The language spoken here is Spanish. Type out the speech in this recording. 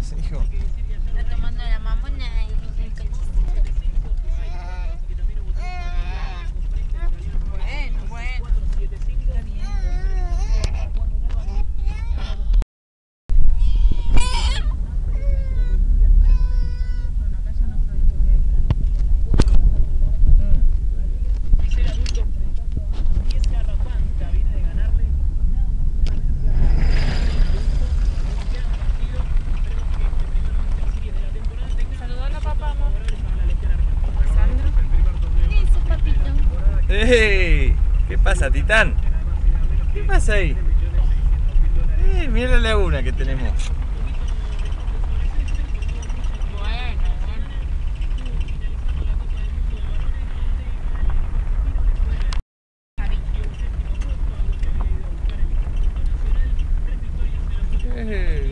estás, hijo? Está tomando la mamona y el cachito. Bueno. Está bien. ¡Ey! ¿Qué pasa, Titán? ¿Qué pasa ahí? Mira la laguna que tenemos. Bueno.